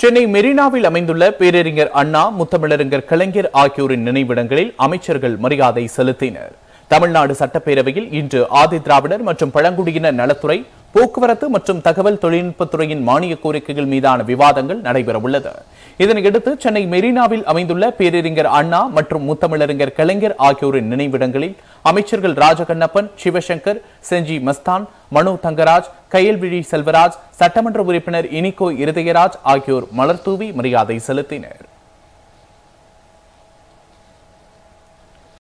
சென்னை மெரினாவில் அமைந்துள்ள பேரறிஞர் அண்ணா, முத்தமிழறிஞர் கலைஞர் ஆகியோரின் நினைவிடங்களில் அமைச்சர்கள் மரியாதை செலுத்தினர். தமிழ்நாடு சட்டப்பேரவையில் இன்று ஆதி திராவிடர் மற்றும் பழங்குடியினர் நலத்துறை, போக்குவரத்து மற்றும் தகவல் தொழில்நுட்பத்துறையின் மானிய கோரிக்கைகள் மீதான விவாதங்கள் நடைபெறவுள்ளது. இதனையடுத்து சென்னை மெரினாவில் அமைந்துள்ள பேரறிஞர் அண்ணா மற்றும் முத்தமிழறிஞர் கலைஞர் ஆகியோரின் நினைவிடங்களில் அமைச்சர்கள் ராஜகண்ணப்பன், சிவசங்கர், செஞ்சி மஸ்தான், மனோ தங்கராஜ், கயல்விழி செல்வராஜ், சட்டமன்ற உறுப்பினர் இனிகோ இருதயராஜ் ஆகியோர் மலர்தூவி மரியாதை செலுத்தினர்.